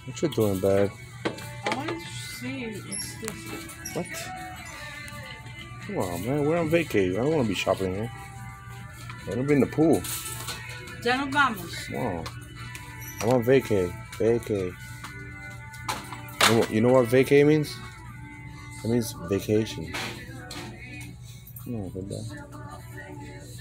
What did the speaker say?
What you doing, babe? I want to see what's this. What? Come on, man. We're on vacation. I don't want to be shopping here. I want to be in the pool. Ya nos vamos. Come on. I'm on vacay. Vacay. You know what vacay means? It means vacation. Come on, good.